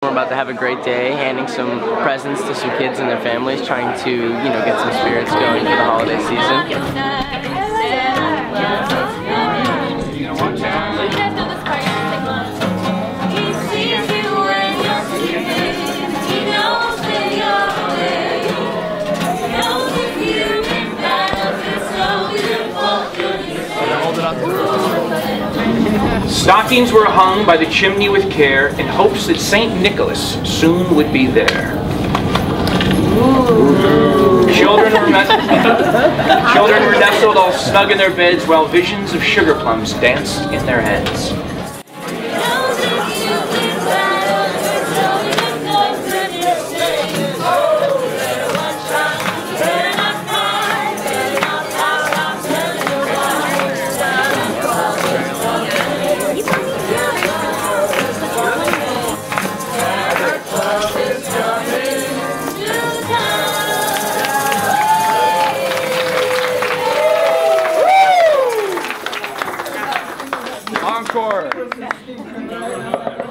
We're about to have a great day, handing some presents to some kids and their families, trying to, you know, get some spirits going for the holiday season. Stockings were hung by the chimney with care in hopes that St. Nicholas soon would be there. Children were nestled all snug in their beds while visions of sugar plums danced in their heads. Encore!